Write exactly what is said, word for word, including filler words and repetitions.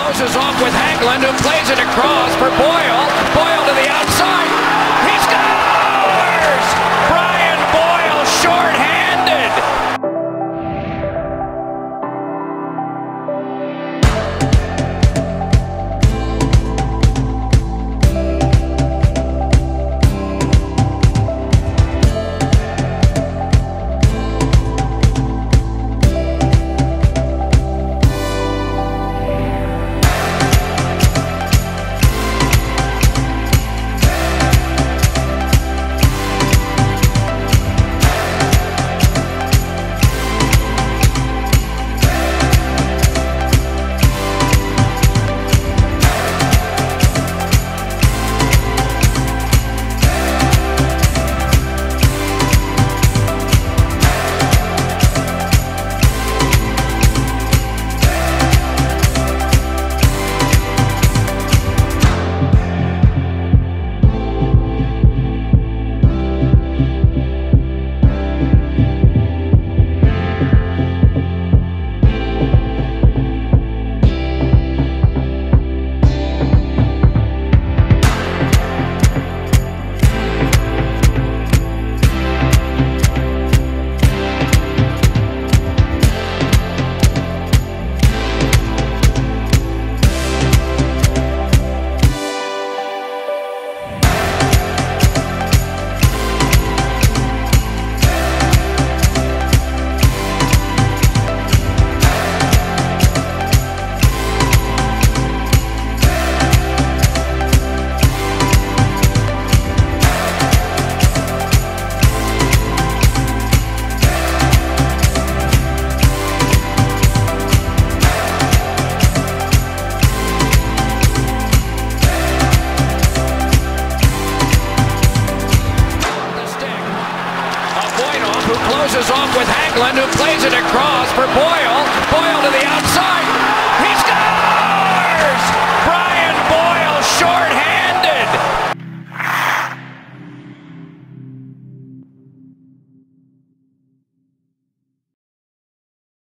closes off with Hagelin, who plays it across for Boyle. Boyle to the outside. He scores! Brian Boyle short-handed. Who closes off with Hagelin, who plays it across.